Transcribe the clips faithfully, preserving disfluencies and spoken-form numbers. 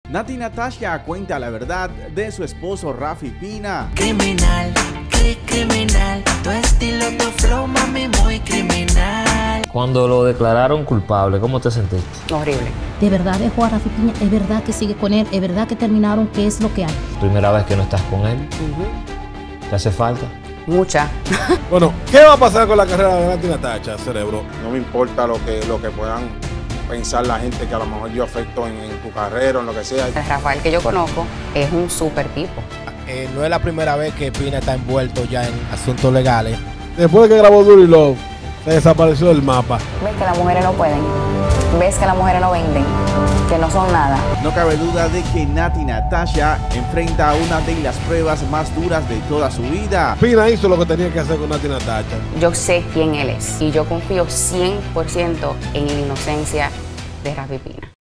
Nati Natasha cuenta la verdad de su esposo Rafi Pina. Criminal, cri criminal, tu estilo, tu flow, mami, muy criminal. Cuando lo declararon culpable, ¿cómo te sentiste? Horrible. ¿De verdad dejó a Rafi Pina? ¿Es verdad que sigue con él? ¿Es verdad que terminaron? ¿Qué es lo que hay? Primera vez que no estás con él. Uh-huh. ¿Te hace falta? Mucha. Bueno, ¿qué va a pasar con la carrera de Nati Natasha, cerebro? No me importa lo que, lo que puedan pensar la gente, que a lo mejor yo afecto en, en tu carrera, en lo que sea. El Rafael que yo conozco es un súper tipo. Eh, no es la primera vez que Pina está envuelto ya en asuntos legales. Después de que grabó Dirty Love, se desapareció del mapa. Ves que las mujeres no pueden. Ves que las mujeres no venden. Que no son nada. No cabe duda de que Nati Natasha enfrenta una de las pruebas más duras de toda su vida. Pina hizo lo que tenía que hacer con Nati Natasha. Yo sé quién él es y yo confío cien por ciento en la inocencia de Rafi Pina.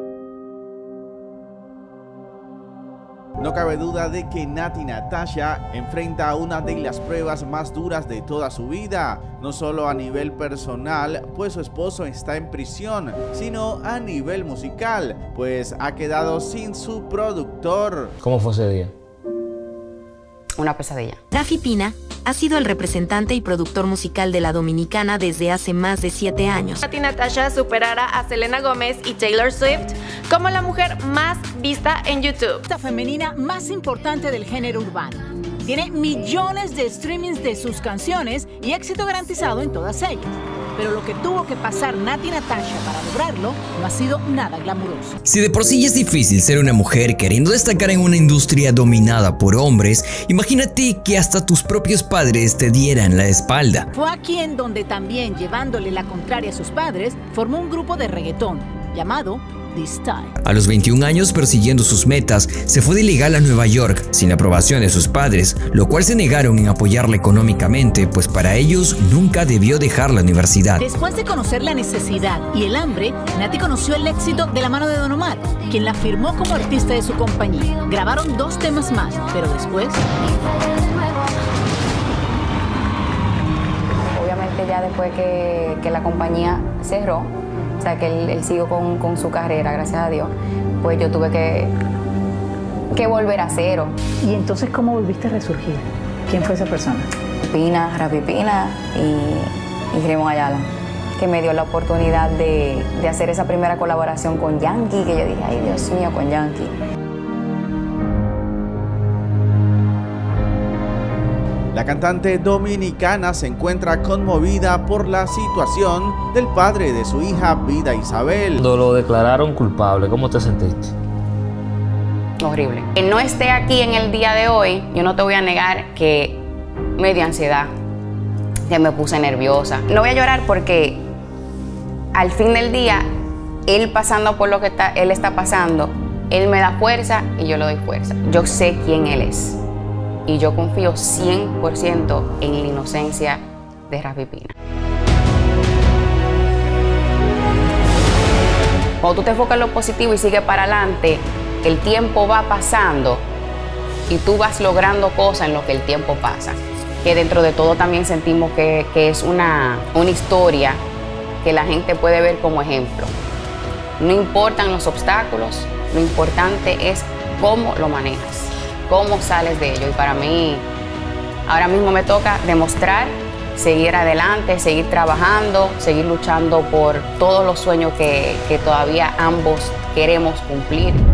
No cabe duda de que Nati Natasha enfrenta una de las pruebas más duras de toda su vida, no solo a nivel personal, pues su esposo está en prisión, sino a nivel musical, pues ha quedado sin su productor. ¿Cómo fue ese día? Una pesadilla. Rafi Pina ha sido el representante y productor musical de la dominicana desde hace más de siete años. Nati Natasha superará a Selena Gómez y Taylor Swift como la mujer más vista en YouTube. La femenina más importante del género urbano. Tiene millones de streamings de sus canciones y éxito garantizado en todas ellas. Pero lo que tuvo que pasar Nati Natasha para lograrlo no ha sido nada glamuroso. Si de por sí ya es difícil ser una mujer queriendo destacar en una industria dominada por hombres, imagínate que hasta tus propios padres te dieran la espalda. Fue aquí en donde también, llevándole la contraria a sus padres, formó un grupo de reggaetón llamado This Time. A los veintiún años, persiguiendo sus metas, se fue de ilegal a Nueva York sin la aprobación de sus padres, lo cual se negaron en apoyarla económicamente, pues para ellos nunca debió dejar la universidad. Después de conocer la necesidad y el hambre, Nati conoció el éxito de la mano de Don Omar, quien la firmó como artista de su compañía. Grabaron dos temas más, pero después... Obviamente ya después que, que la compañía cerró, o sea, que él, él siguió con, con su carrera, gracias a Dios, pues yo tuve que, que volver a cero. ¿Y entonces cómo volviste a resurgir? ¿Quién fue esa persona? Pina, Rafi Pina y, y Raymond Ayala, que me dio la oportunidad de, de hacer esa primera colaboración con Yankee, que yo dije, ay Dios mío, con Yankee. La cantante dominicana se encuentra conmovida por la situación del padre de su hija, Vida Isabel. Cuando lo declararon culpable, ¿cómo te sentiste? Horrible. Que no esté aquí en el día de hoy, yo no te voy a negar que me dio ansiedad, que me puse nerviosa. No voy a llorar porque al fin del día, él pasando por lo que está, él está pasando, él me da fuerza y yo le doy fuerza. Yo sé quién él es. Y yo confío cien por ciento en la inocencia de Rafi Pina. Cuando tú te enfocas en lo positivo y sigues para adelante, el tiempo va pasando y tú vas logrando cosas en lo que el tiempo pasa. Que dentro de todo también sentimos que, que es una, una historia que la gente puede ver como ejemplo. No importan los obstáculos, lo importante es cómo lo manejas. Cómo sales de ello. Y para mí, ahora mismo me toca demostrar, seguir adelante, seguir trabajando, seguir luchando por todos los sueños que, que todavía ambos queremos cumplir.